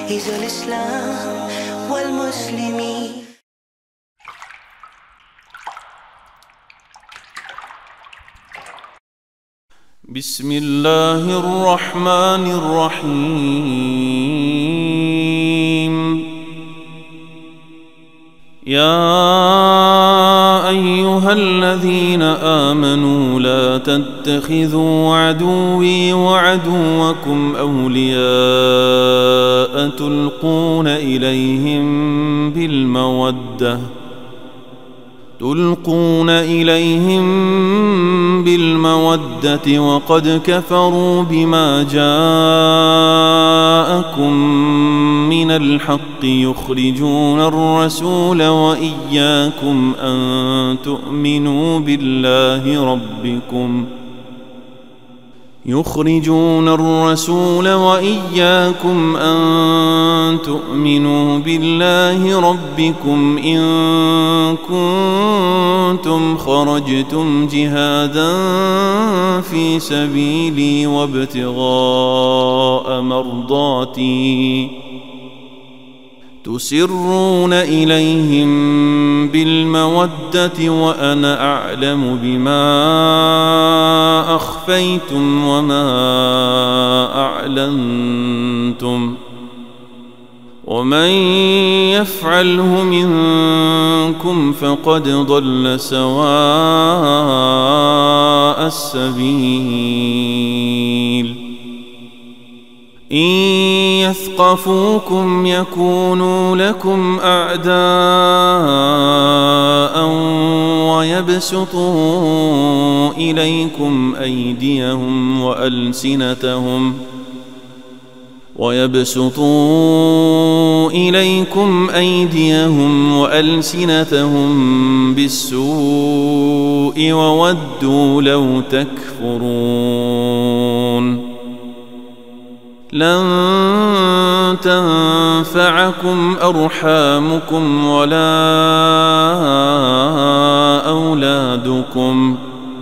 عزيز الإسلام والمسلمين. بسم الله الرحمن الرحيم. يا أيها الذين آمنوا لا تتخذوا عدوي وعدوكم أولياء تلقون إليهم بالمودة وقد كفروا بما جاءكم من الحق يخرجون الرسول وإياكم أن تؤمنوا بالله ربكم إن كنتم خرجتم جهادا في سبيلي وابتغاء مرضاتي تسرون إليهم بالمودة وأنا أعلم بما أخفيتم وما أعلنتم ومن يفعله منكم فقد ضل سواء السبيل. إن يثقفوكم يكونوا لكم أعداء ويبسطوا إليكم أيديهم وألسنتهم بالسوء وودوا لو تكفرون. لن تنفعكم أرحامكم ولا أولادكم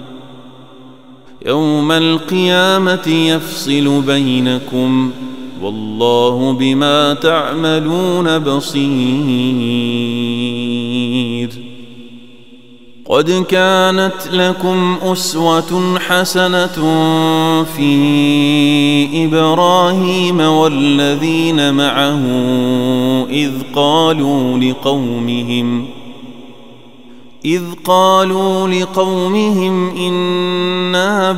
يوم القيامة يفصل بينكم والله بما تعملون بصير. قد كانت لكم أسوة حسنة في إبراهيم والذين معه إذ قالوا لقومهم إنا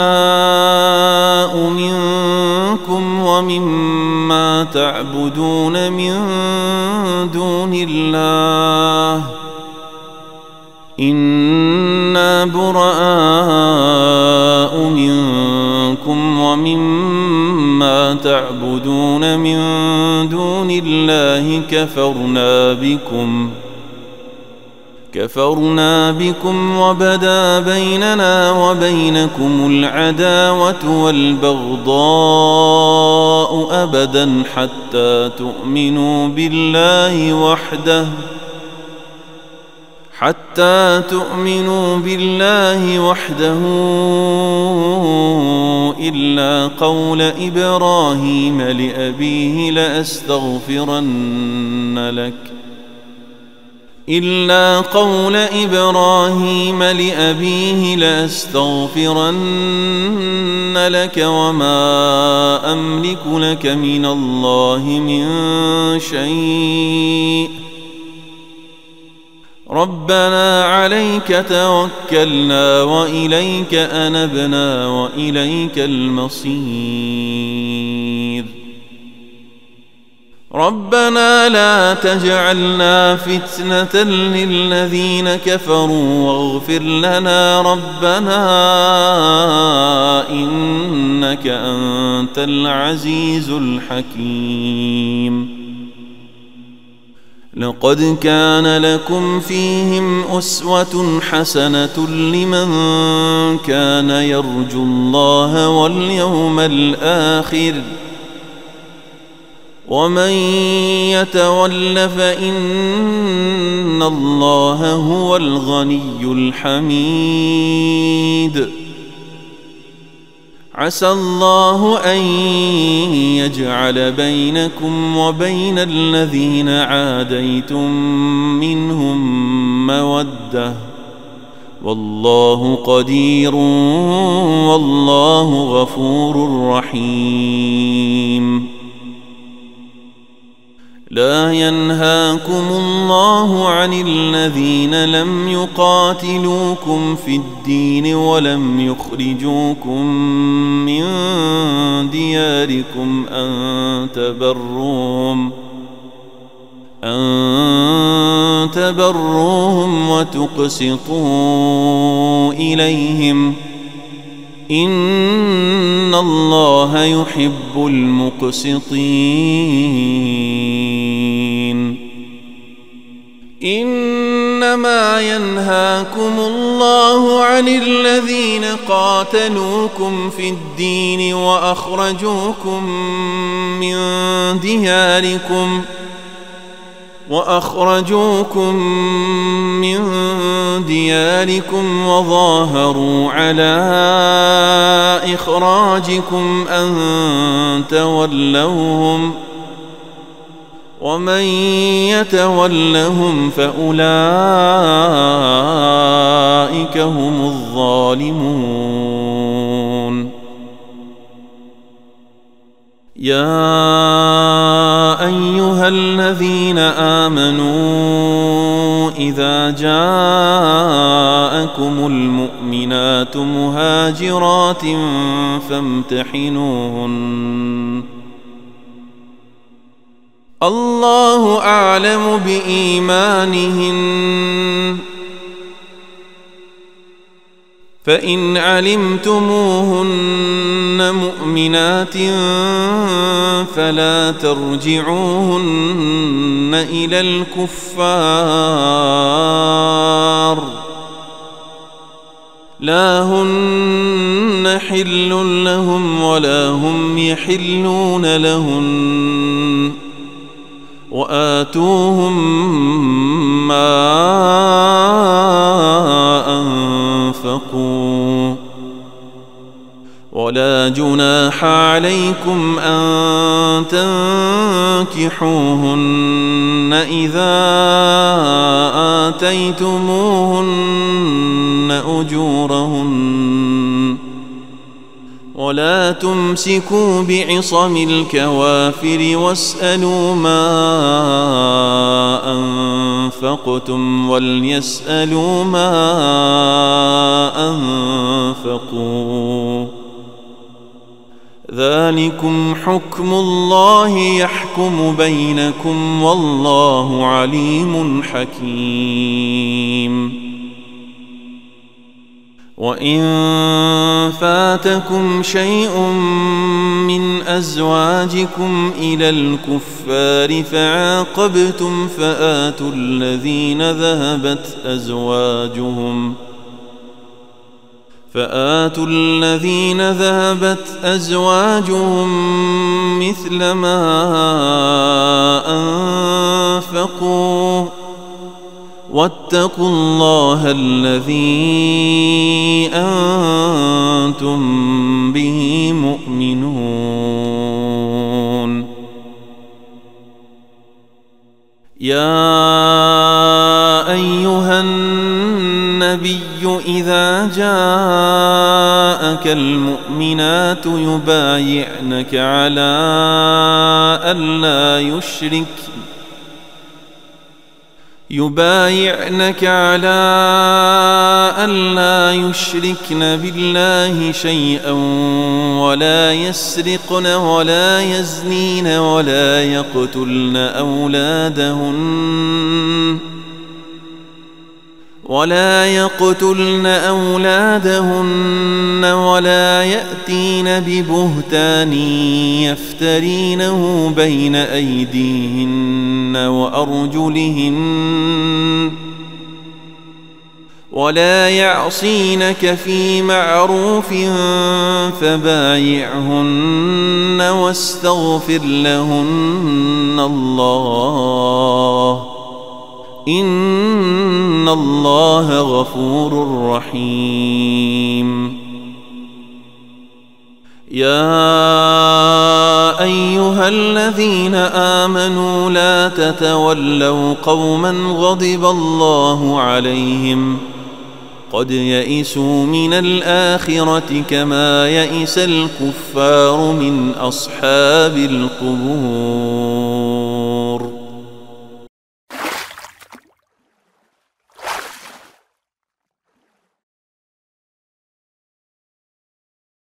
براء منكم ومما تعبدون من دون الله كفرنا بكم وبدا بيننا وبينكم العداوة والبغضاء أبدا حتى تؤمنوا بالله وحده إلا قول إبراهيم لأبيه لأستغفرن لك وما أملك لك من الله من شيء ربنا عليك توكلنا وإليك أنبنا وإليك المصير. ربنا لا تجعلنا فتنة للذين كفروا واغفر لنا ربنا إنك أنت العزيز الحكيم. لقد كان لكم فيهم أسوة حسنة لمن كان يرجو الله واليوم الآخر ومن يتول فإن الله هو الغني الحميد. عسى الله أن يجعل بينكم وبين الذين عاديتم منهم مودة والله قدير والله غفور رحيم. لا ينهاكم الله عن الذين لم يقاتلوكم في الدين ولم يخرجوكم من دياركم أن تبروهم وتقسطوا إليهم إن الله يحب المقسطين. إنما ينهاكم الله عن الذين قاتلوكم في الدين وأخرجوكم من دياركم وظاهروا على إخراجكم أن تولوهم ومن يتولهم فأولئك هم الظالمون. يا أيها الذين آمنوا إذا جاءكم المؤمنات مهاجرات فامتحنوهن الله أعلم بإيمانهن فإن علمتموهن مؤمنات فلا ترجعوهن إلى الكفار لا هن حل لهم ولا هم يحلون لهن وآتوهم ما أنفقوا ولا جناح عليكم أن تنكحوهن إذا آتيتموهن أجورهن ولا تمسكوا بعصم الكوافر واسألوا ما أنفقتم وليسألوا ما أنفقوا ذلكم حكم الله يحكم بينكم والله عليم حكيم. وإن فاتكم شيء من أزواجكم إلى الكفار فعاقبتم فآتوا الذين ذهبت أزواجهم مثل ما أنفقوا واتقوا الله الذي أنتم به مؤمنون. يا أيها النبي إذا جاءك المؤمنات يبايعنك على ألا يشركن بالله شيئا ولا يسرقن ولا يزنين ولا يقتلن أولادهن ولا يأتين ببهتان يفترينه بين أيديهن وأرجلهن ولا يعصينك في معروف فبايعهن واستغفر لهن الله إن الله غفور رحيم. يا أيها الذين آمنوا لا تتولوا قوما غضب الله عليهم قد يئسوا من الآخرة كما يئس الكفار من أصحاب القبور.